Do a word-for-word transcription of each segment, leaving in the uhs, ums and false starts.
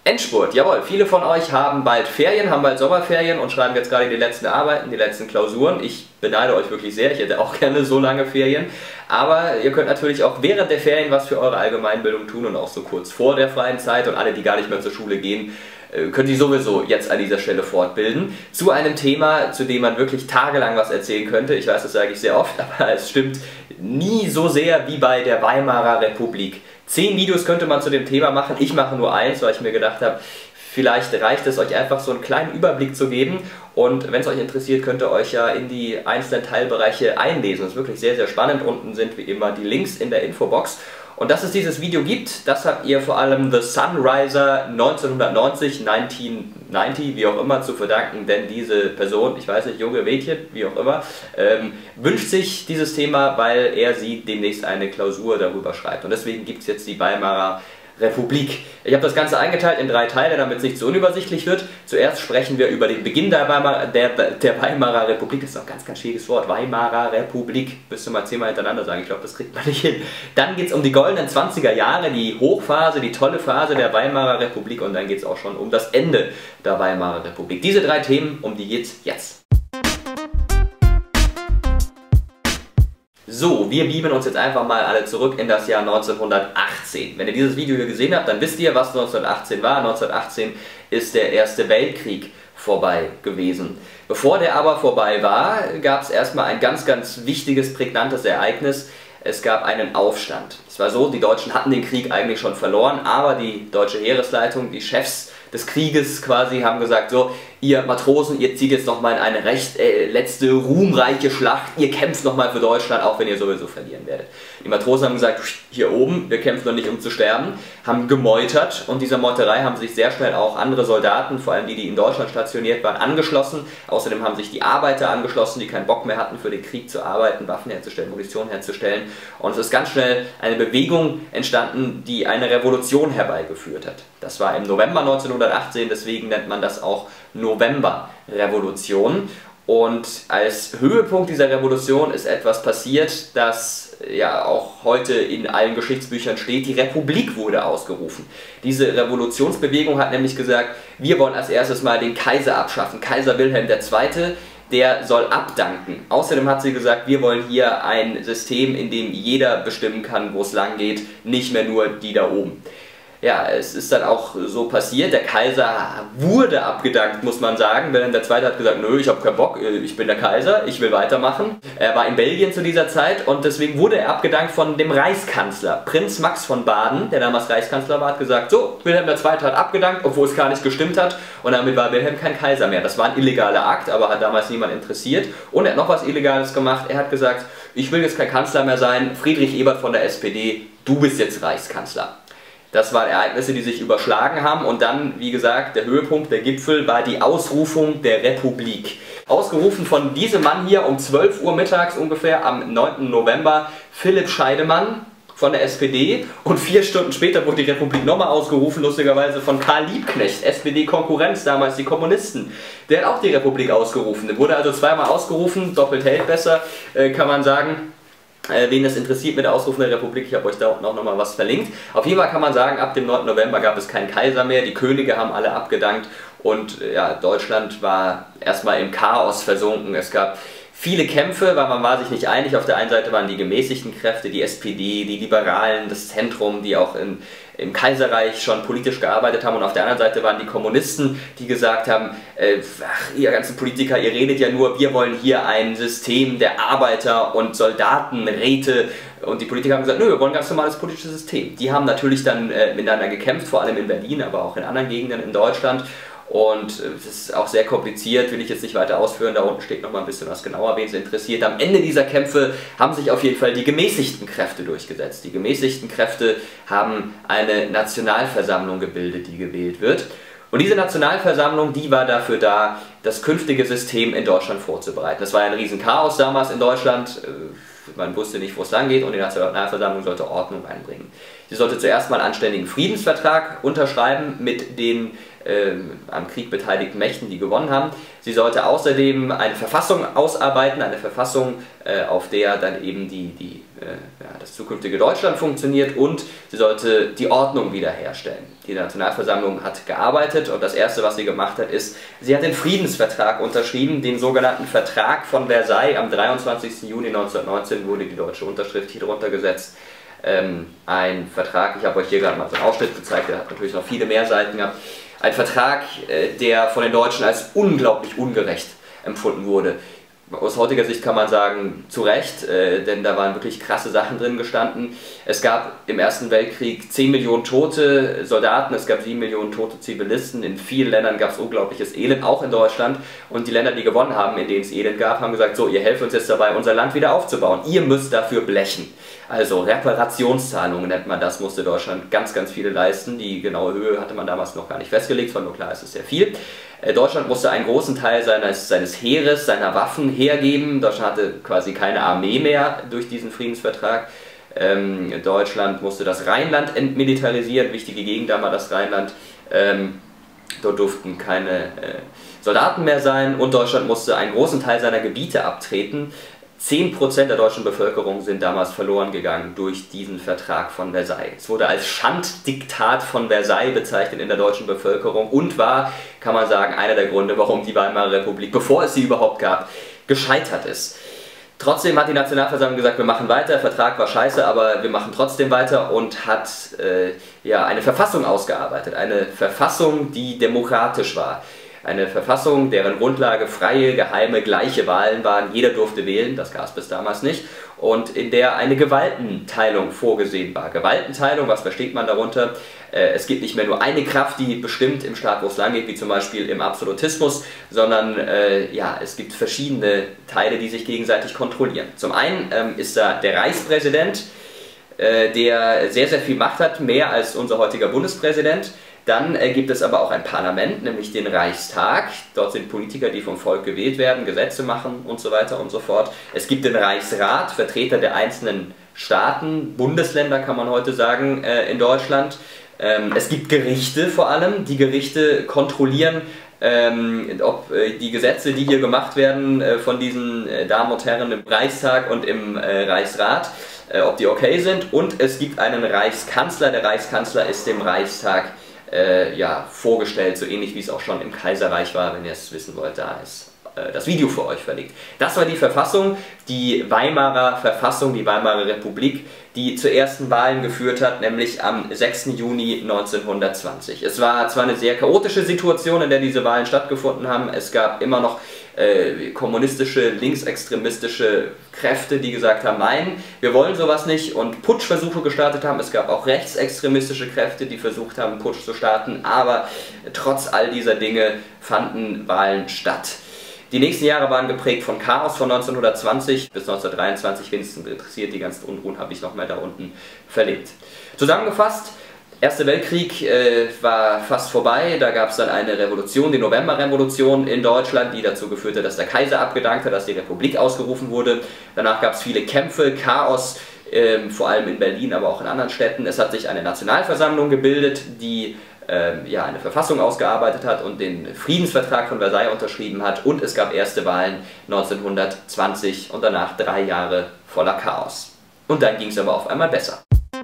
Endspurt, jawohl. Viele von euch haben bald Ferien, haben bald Sommerferien und schreiben jetzt gerade die letzten Arbeiten, die letzten Klausuren. Ich beneide euch wirklich sehr, ich hätte auch gerne so lange Ferien. Aber ihr könnt natürlich auch während der Ferien was für eure Allgemeinbildung tun und auch so kurz vor der freien Zeit. Und alle, die gar nicht mehr zur Schule gehen, können sich sowieso jetzt an dieser Stelle fortbilden. Zu einem Thema, zu dem man wirklich tagelang was erzählen könnte. Ich weiß, das sage ich sehr oft, aber es stimmt nie so sehr wie bei der Weimarer Republik. Zehn Videos könnte man zu dem Thema machen, ich mache nur eins, weil ich mir gedacht habe, vielleicht reicht es euch einfach so einen kleinen Überblick zu geben und wenn es euch interessiert, könnt ihr euch ja in die einzelnen Teilbereiche einlesen. Das ist wirklich sehr, sehr spannend. Unten sind wie immer die Links in der Infobox. Und dass es dieses Video gibt, das habt ihr vor allem The Sunriser neunzehnhundertneunzig, neunzehnhundertneunzig, wie auch immer, zu verdanken, denn diese Person, ich weiß nicht, junge Mädchen, wie auch immer, ähm, wünscht sich dieses Thema, weil er sie demnächst eine Klausur darüber schreibt. Und deswegen gibt es jetzt die Weimarer Republik. Ich habe das Ganze eingeteilt in drei Teile, damit es nicht so unübersichtlich wird. Zuerst sprechen wir über den Beginn der Weimarer, der, der Weimarer Republik. Das ist auch ein ganz, ganz schwieriges Wort. Weimarer Republik. Müsst ihr mal zehnmal hintereinander sagen. Ich glaube, das kriegt man nicht hin. Dann geht es um die goldenen zwanziger Jahre, die Hochphase, die tolle Phase der Weimarer Republik. Und dann geht es auch schon um das Ende der Weimarer Republik. Diese drei Themen, um die geht es jetzt. So, wir beamen uns jetzt einfach mal alle zurück in das Jahr neunzehnhundertachtzehn. Wenn ihr dieses Video hier gesehen habt, dann wisst ihr, was neunzehnhundertachtzehn war. neunzehnhundertachtzehn ist der Erste Weltkrieg vorbei gewesen. Bevor der aber vorbei war, gab es erstmal ein ganz, ganz wichtiges, prägnantes Ereignis. Es gab einen Aufstand. Es war so, die Deutschen hatten den Krieg eigentlich schon verloren, aber die deutsche Heeresleitung, die Chefs des Krieges quasi, haben gesagt, so, ihr Matrosen, ihr zieht jetzt nochmal in eine recht äh, letzte ruhmreiche Schlacht, ihr kämpft nochmal für Deutschland, auch wenn ihr sowieso verlieren werdet. Die Matrosen haben gesagt, hier oben, wir kämpfen noch nicht, um zu sterben, haben gemeutert und dieser Meuterei haben sich sehr schnell auch andere Soldaten, vor allem die, die in Deutschland stationiert waren, angeschlossen. Außerdem haben sich die Arbeiter angeschlossen, die keinen Bock mehr hatten, für den Krieg zu arbeiten, Waffen herzustellen, Munition herzustellen. Und es ist ganz schnell eine Bewegung entstanden, die eine Revolution herbeigeführt hat. Das war im November neunzehnhundertachtzehn, deswegen nennt man das auch Novemberrevolution. Und als Höhepunkt dieser Revolution ist etwas passiert, das ja auch heute in allen Geschichtsbüchern steht. Die Republik wurde ausgerufen. Diese Revolutionsbewegung hat nämlich gesagt, wir wollen als erstes mal den Kaiser abschaffen. Kaiser Wilhelm der Zweite, der soll abdanken. Außerdem hat sie gesagt, wir wollen hier ein System, in dem jeder bestimmen kann, wo es lang geht, nicht mehr nur die da oben. Ja, es ist dann auch so passiert, der Kaiser wurde abgedankt, muss man sagen. Wilhelm der Zweite hat gesagt, nö, ich habe keinen Bock, ich bin der Kaiser, ich will weitermachen. Er war in Belgien zu dieser Zeit und deswegen wurde er abgedankt von dem Reichskanzler. Prinz Max von Baden, der damals Reichskanzler war, hat gesagt, so, Wilhelm der Zweite hat abgedankt, obwohl es gar nicht gestimmt hat. Und damit war Wilhelm kein Kaiser mehr. Das war ein illegaler Akt, aber hat damals niemand interessiert. Und er hat noch was Illegales gemacht, er hat gesagt, ich will jetzt kein Kanzler mehr sein, Friedrich Ebert von der S P D, du bist jetzt Reichskanzler. Das waren Ereignisse, die sich überschlagen haben und dann, wie gesagt, der Höhepunkt, der Gipfel war die Ausrufung der Republik. Ausgerufen von diesem Mann hier um zwölf Uhr mittags ungefähr am neunten November, Philipp Scheidemann von der S P D, und vier Stunden später wurde die Republik nochmal ausgerufen, lustigerweise von Karl Liebknecht, S P D-Konkurrenz, damals die Kommunisten. Der hat auch die Republik ausgerufen. Der wurde also zweimal ausgerufen, doppelt hält besser, äh, kann man sagen. Äh, wen das interessiert mit der Ausrufung der Republik, ich habe euch da unten auch nochmal was verlinkt. Auf jeden Fall kann man sagen, ab dem neunten November gab es keinen Kaiser mehr, die Könige haben alle abgedankt und äh, ja, Deutschland war erstmal im Chaos versunken. Es gab viele Kämpfe, weil man war sich nicht einig. Auf der einen Seite waren die gemäßigten Kräfte, die S P D, die Liberalen, das Zentrum, die auch in, im Kaiserreich schon politisch gearbeitet haben. Und auf der anderen Seite waren die Kommunisten, die gesagt haben, äh, ach, ihr ganzen Politiker, ihr redet ja nur, wir wollen hier ein System der Arbeiter und Soldatenräte. Und die Politiker haben gesagt, nö, wir wollen ein ganz normales politisches System. Die haben natürlich dann äh, miteinander gekämpft, vor allem in Berlin, aber auch in anderen Gegenden in Deutschland. Und es ist auch sehr kompliziert, will ich jetzt nicht weiter ausführen, da unten steht noch mal ein bisschen was genauer, wen es interessiert. Am Ende dieser Kämpfe haben sich auf jeden Fall die gemäßigten Kräfte durchgesetzt. Die gemäßigten Kräfte haben eine Nationalversammlung gebildet, die gewählt wird. Und diese Nationalversammlung, die war dafür da, das künftige System in Deutschland vorzubereiten. Das war ein Riesenchaos damals in Deutschland. Man wusste nicht, wo es lang geht und die Nationalversammlung sollte Ordnung einbringen. Sie sollte zuerst mal einen anständigen Friedensvertrag unterschreiben mit den äh, am Krieg beteiligten Mächten, die gewonnen haben. Sie sollte außerdem eine Verfassung ausarbeiten, eine Verfassung, äh, auf der dann eben die, die, äh, ja, das zukünftige Deutschland funktioniert, und sie sollte die Ordnung wiederherstellen. Die Nationalversammlung hat gearbeitet und das Erste, was sie gemacht hat, ist, sie hat den Friedensvertrag unterschrieben, den sogenannten Vertrag von Versailles. Am dreiundzwanzigsten Juni neunzehnhundertneunzehn wurde die deutsche Unterschrift hier drunter gesetzt. Ähm, ein Vertrag, ich habe euch hier gerade mal so einen Ausschnitt gezeigt, der hat natürlich noch viele mehr Seiten gehabt. Ein Vertrag, äh, der von den Deutschen als unglaublich ungerecht empfunden wurde. Aus heutiger Sicht kann man sagen, zu Recht, äh, denn da waren wirklich krasse Sachen drin gestanden. Es gab im Ersten Weltkrieg zehn Millionen tote Soldaten, es gab sieben Millionen tote Zivilisten. In vielen Ländern gab es unglaubliches Elend, auch in Deutschland. Und die Länder, die gewonnen haben, in denen es Elend gab, haben gesagt, so, ihr helft uns jetzt dabei, unser Land wieder aufzubauen. Ihr müsst dafür blechen. Also Reparationszahlungen nennt man das, musste Deutschland ganz, ganz viele leisten. Die genaue Höhe hatte man damals noch gar nicht festgelegt, war nur klar, es ist sehr viel. Deutschland musste einen großen Teil seines, seines Heeres, seiner Waffen hergeben. Deutschland hatte quasi keine Armee mehr durch diesen Friedensvertrag. Ähm, Deutschland musste das Rheinland entmilitarisieren, wichtige Gegend da war das Rheinland. Ähm, dort durften keine äh, Soldaten mehr sein, und Deutschland musste einen großen Teil seiner Gebiete abtreten. zehn Prozent der deutschen Bevölkerung sind damals verloren gegangen durch diesen Vertrag von Versailles. Es wurde als Schanddiktat von Versailles bezeichnet in der deutschen Bevölkerung und war, kann man sagen, einer der Gründe, warum die Weimarer Republik, bevor es sie überhaupt gab, gescheitert ist. Trotzdem hat die Nationalversammlung gesagt, wir machen weiter, der Vertrag war scheiße, aber wir machen trotzdem weiter, und hat äh, ja, eine Verfassung ausgearbeitet. Eine Verfassung, die demokratisch war. Eine Verfassung, deren Grundlage freie, geheime, gleiche Wahlen waren. Jeder durfte wählen, das gab es bis damals nicht. Und in der eine Gewaltenteilung vorgesehen war. Gewaltenteilung, was versteht man darunter? Äh, es gibt nicht mehr nur eine Kraft, die bestimmt im Staat, wo es lang geht, wie zum Beispiel im Absolutismus, sondern äh, ja, es gibt verschiedene Teile, die sich gegenseitig kontrollieren. Zum einen ähm, ist da der Reichspräsident, äh, der sehr, sehr viel Macht hat, mehr als unser heutiger Bundespräsident. Dann äh, gibt es aber auch ein Parlament, nämlich den Reichstag. Dort sind Politiker, die vom Volk gewählt werden, Gesetze machen und so weiter und so fort. Es gibt den Reichsrat, Vertreter der einzelnen Staaten, Bundesländer kann man heute sagen, äh, in Deutschland. Ähm, es gibt Gerichte vor allem. Die Gerichte kontrollieren, ähm, ob äh, die Gesetze, die hier gemacht werden äh, von diesen äh, Damen und Herren im Reichstag und im äh, Reichsrat, äh, ob die okay sind. Und es gibt einen Reichskanzler. Der Reichskanzler ist dem Reichstag Äh, ja, vorgestellt, so ähnlich wie es auch schon im Kaiserreich war. Wenn ihr es wissen wollt, da ist äh, das Video für euch verlinkt. Das war die Verfassung, die Weimarer Verfassung, die Weimarer Republik, die zu ersten Wahlen geführt hat, nämlich am sechsten Juni neunzehnhundertzwanzig. Es war zwar eine sehr chaotische Situation, in der diese Wahlen stattgefunden haben. Es gab immer noch äh, kommunistische, linksextremistische Kräfte, die gesagt haben, nein, wir wollen sowas nicht, und Putschversuche gestartet haben. Es gab auch rechtsextremistische Kräfte, die versucht haben, Putsch zu starten, aber trotz all dieser Dinge fanden Wahlen statt. Die nächsten Jahre waren geprägt von Chaos. Von neunzehnhundertzwanzig bis neunzehnhundertdreiundzwanzig, wenigstens interessiert, die ganzen Unruhen habe ich noch mal da unten verlinkt. Zusammengefasst, Erster Weltkrieg äh, war fast vorbei, da gab es dann eine Revolution, die Novemberrevolution in Deutschland, die dazu geführt hat, dass der Kaiser abgedankt hat, dass die Republik ausgerufen wurde. Danach gab es viele Kämpfe, Chaos, äh, vor allem in Berlin, aber auch in anderen Städten. Es hat sich eine Nationalversammlung gebildet, die äh, ja, eine Verfassung ausgearbeitet hat und den Friedensvertrag von Versailles unterschrieben hat. Und es gab erste Wahlen neunzehnhundertzwanzig und danach drei Jahre voller Chaos. Und dann ging es aber auf einmal besser.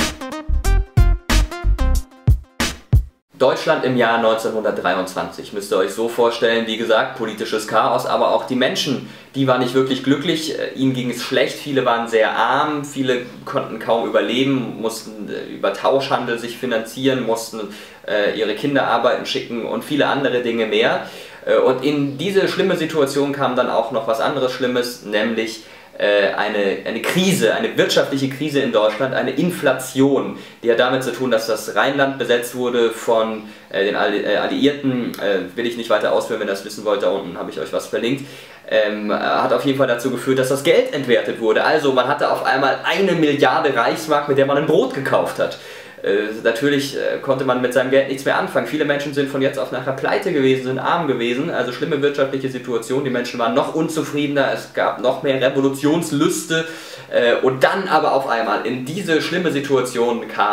Deutschland im Jahr neunzehnhundertdreiundzwanzig, müsst ihr euch so vorstellen, wie gesagt, politisches Chaos, aber auch die Menschen, die waren nicht wirklich glücklich, ihnen ging es schlecht, viele waren sehr arm, viele konnten kaum überleben, mussten über Tauschhandel sich finanzieren, mussten äh, ihre Kinder arbeiten schicken und viele andere Dinge mehr. Und in diese schlimme Situation kam dann auch noch was anderes Schlimmes, nämlich Eine, eine Krise, eine wirtschaftliche Krise in Deutschland, eine Inflation, die hat damit zu tun, dass das Rheinland besetzt wurde von äh, den Alli äh, Alliierten, äh, will ich nicht weiter ausführen, wenn ihr das wissen wollt, da unten habe ich euch was verlinkt, ähm, hat auf jeden Fall dazu geführt, dass das Geld entwertet wurde. Also man hatte auf einmal eine Milliarde Reichsmark, mit der man ein Brot gekauft hat. Äh, natürlich äh, konnte man mit seinem Geld nichts mehr anfangen. Viele Menschen sind von jetzt auf nachher pleite gewesen, sind arm gewesen, also schlimme wirtschaftliche Situation. Die Menschen waren noch unzufriedener, es gab noch mehr Revolutionslüste. Äh, und dann aber auf einmal in diese schlimme Situation kam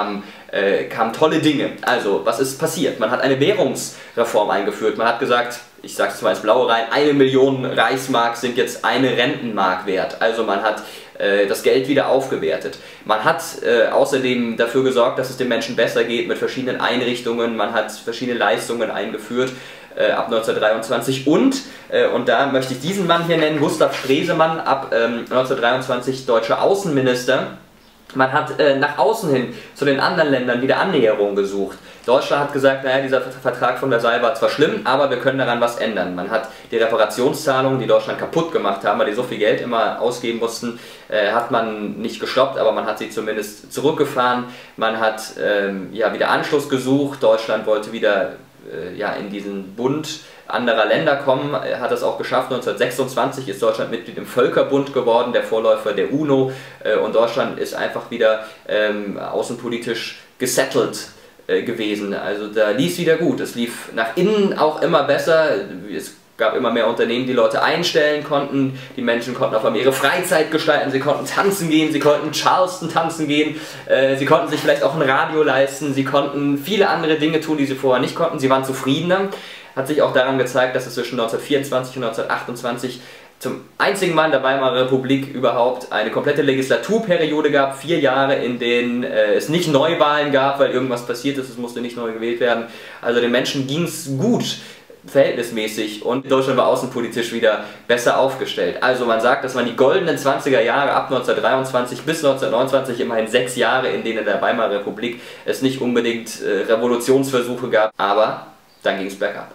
äh, kamen tolle Dinge. Also, was ist passiert? Man hat eine Währungsreform eingeführt. Man hat gesagt, ich sage es mal ins Blaue rein, eine Million Reichsmark sind jetzt eine Rentenmark wert. Also man hat äh, das Geld wieder aufgewertet. Man hat äh, außerdem dafür gesorgt, dass es den Menschen besser geht mit verschiedenen Einrichtungen. Man hat verschiedene Leistungen eingeführt äh, ab neunzehnhundertdreiundzwanzig und, äh, und da möchte ich diesen Mann hier nennen, Gustav Stresemann, ab ähm, neunzehnhundertdreiundzwanzig deutscher Außenminister. Man hat äh, nach außen hin zu den anderen Ländern wieder Annäherung gesucht. Deutschland hat gesagt, naja, dieser Vertrag von Versailles war zwar schlimm, aber wir können daran was ändern. Man hat die Reparationszahlungen, die Deutschland kaputt gemacht haben, weil die so viel Geld immer ausgeben mussten, äh, hat man nicht gestoppt, aber man hat sie zumindest zurückgefahren. Man hat ähm, ja, wieder Anschluss gesucht. Deutschland wollte wieder äh, ja, in diesen Bund anderer Länder kommen, er hat es auch geschafft. neunzehnhundertsechsundzwanzig ist Deutschland Mitglied im Völkerbund geworden, der Vorläufer der UNO, und Deutschland ist einfach wieder ähm, außenpolitisch gesettelt äh, gewesen. Also da lief es wieder gut, es lief nach innen auch immer besser, es gab immer mehr Unternehmen, die Leute einstellen konnten, die Menschen konnten auf einmal ihre Freizeit gestalten, sie konnten tanzen gehen, sie konnten Charleston tanzen gehen, äh, sie konnten sich vielleicht auch ein Radio leisten, sie konnten viele andere Dinge tun, die sie vorher nicht konnten, sie waren zufriedener. Hat sich auch daran gezeigt, dass es zwischen neunzehnhundertvierundzwanzig und neunzehnhundertachtundzwanzig zum einzigen Mal in der Weimarer Republik überhaupt eine komplette Legislaturperiode gab, vier Jahre, in denen äh, es nicht Neuwahlen gab, weil irgendwas passiert ist, es musste nicht neu gewählt werden. Also den Menschen ging es gut, verhältnismäßig, und Deutschland war außenpolitisch wieder besser aufgestellt. Also man sagt, das waren die goldenen zwanziger Jahre ab neunzehnhundertdreiundzwanzig bis neunzehnhundertneunundzwanzig, immerhin sechs Jahre, in denen in der Weimarer Republik es nicht unbedingt äh, Revolutionsversuche gab, aber dann ging es bergab.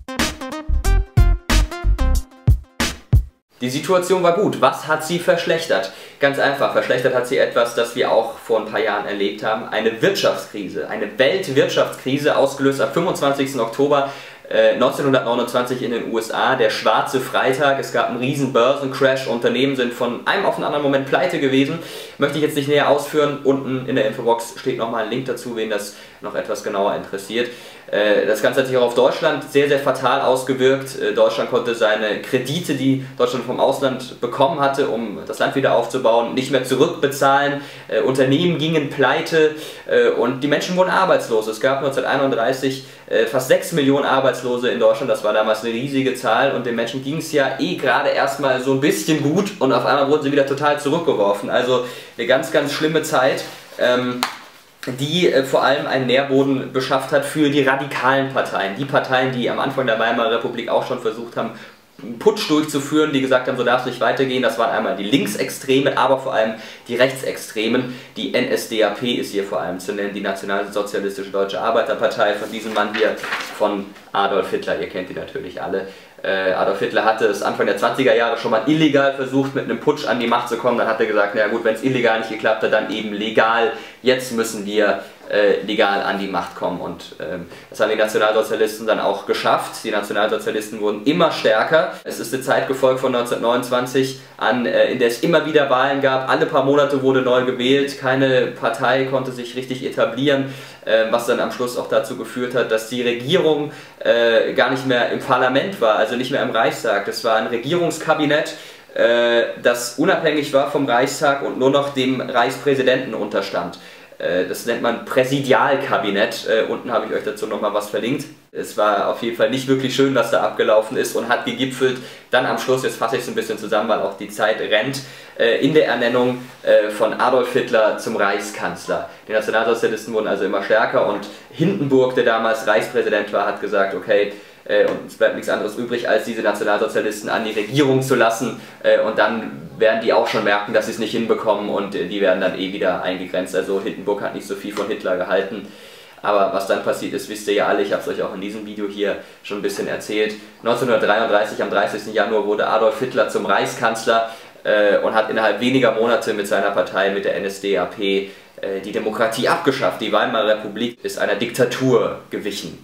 Die Situation war gut. Was hat sie verschlechtert? Ganz einfach, verschlechtert hat sie etwas, das wir auch vor ein paar Jahren erlebt haben. Eine Wirtschaftskrise, eine Weltwirtschaftskrise, ausgelöst am fünfundzwanzigsten Oktober neunzehnhundertneunundzwanzig in den U S A, der schwarze Freitag. Es gab einen riesen Börsencrash, Unternehmen sind von einem auf den anderen Moment pleite gewesen. Möchte ich jetzt nicht näher ausführen, unten in der Infobox steht nochmal ein Link dazu, wen das noch etwas genauer interessiert. Das Ganze hat sich auch auf Deutschland sehr, sehr fatal ausgewirkt. Deutschland konnte seine Kredite, die Deutschland vom Ausland bekommen hatte, um das Land wieder aufzubauen, nicht mehr zurückbezahlen. Unternehmen gingen pleite und die Menschen wurden arbeitslos. Es gab neunzehnhunderteinunddreißig fast sechs Millionen Arbeitslose in Deutschland, das war damals eine riesige Zahl, und den Menschen ging es ja eh gerade erstmal so ein bisschen gut und auf einmal wurden sie wieder total zurückgeworfen. Also eine ganz, ganz schlimme Zeit, ähm, die äh, vor allem einen Nährboden beschafft hat für die radikalen Parteien. Die Parteien, die am Anfang der Weimarer Republik auch schon versucht haben, einen Putsch durchzuführen, die gesagt haben, so darf es nicht weitergehen. Das waren einmal die Linksextremen, aber vor allem die Rechtsextremen. Die N S D A P ist hier vor allem zu nennen, die Nationalsozialistische Deutsche Arbeiterpartei, von diesem Mann hier, von Adolf Hitler. Ihr kennt die natürlich alle. Äh, Adolf Hitler hatte es Anfang der zwanziger Jahre schon mal illegal versucht, mit einem Putsch an die Macht zu kommen. Dann hat er gesagt, na gut, wenn es illegal nicht geklappt hat, dann eben legal. Jetzt müssen wir äh, legal an die Macht kommen. Und ähm, das haben die Nationalsozialisten dann auch geschafft. Die Nationalsozialisten wurden immer stärker. Es ist eine Zeit gefolgt von neunzehnhundertneunundzwanzig an, äh, in der es immer wieder Wahlen gab. Alle paar Monate wurde neu gewählt. Keine Partei konnte sich richtig etablieren, äh, was dann am Schluss auch dazu geführt hat, dass die Regierung äh, gar nicht mehr im Parlament war, also nicht mehr im Reichstag. Das war ein Regierungskabinett, äh, das unabhängig war vom Reichstag und nur noch dem Reichspräsidenten unterstand. Das nennt man Präsidialkabinett. Unten habe ich euch dazu nochmal was verlinkt. Es war auf jeden Fall nicht wirklich schön, was da abgelaufen ist, und hat gegipfelt dann am Schluss, jetzt fasse ich es ein bisschen zusammen, weil auch die Zeit rennt, in der Ernennung von Adolf Hitler zum Reichskanzler. Die Nationalsozialisten wurden also immer stärker, und Hindenburg, der damals Reichspräsident war, hat gesagt, okay, und es bleibt nichts anderes übrig, als diese Nationalsozialisten an die Regierung zu lassen, und dann werden die auch schon merken, dass sie es nicht hinbekommen, und die werden dann eh wieder eingegrenzt. Also Hindenburg hat nicht so viel von Hitler gehalten. Aber was dann passiert ist, wisst ihr ja alle, ich habe es euch auch in diesem Video hier schon ein bisschen erzählt. neunzehnhundertdreiunddreißig, am dreißigsten Januar, wurde Adolf Hitler zum Reichskanzler äh, und hat innerhalb weniger Monate mit seiner Partei, mit der N S D A P, äh, die Demokratie abgeschafft. Die Weimarer Republik ist einer Diktatur gewichen.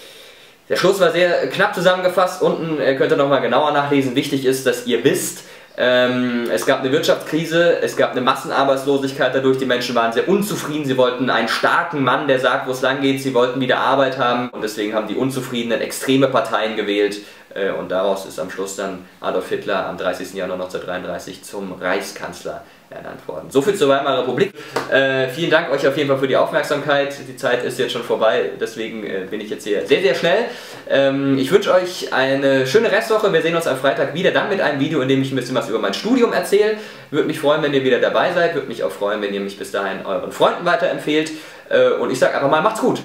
Der Schluss war sehr knapp zusammengefasst. Unten könnt ihr nochmal genauer nachlesen. Wichtig ist, dass ihr wisst, ähm, es gab eine Wirtschaftskrise, es gab eine Massenarbeitslosigkeit dadurch, die Menschen waren sehr unzufrieden, sie wollten einen starken Mann, der sagt, wo es lang geht, sie wollten wieder Arbeit haben, und deswegen haben die Unzufriedenen extreme Parteien gewählt, Äh, und daraus ist am Schluss dann Adolf Hitler am dreißigsten Januar neunzehnhundertdreiunddreißig zum Reichskanzler ernannt worden. So viel zur Weimarer Republik. Äh, vielen Dank euch auf jeden Fall für die Aufmerksamkeit. Die Zeit ist jetzt schon vorbei, deswegen äh, bin ich jetzt hier sehr, sehr schnell. Ähm, ich wünsche euch eine schöne Restwoche. Wir sehen uns am Freitag wieder, dann mit einem Video, in dem ich ein bisschen was über mein Studium erzähle. Würde mich freuen, wenn ihr wieder dabei seid. Würde mich auch freuen, wenn ihr mich bis dahin euren Freunden weiterempfehlt. Äh, und ich sage einfach mal, macht's gut.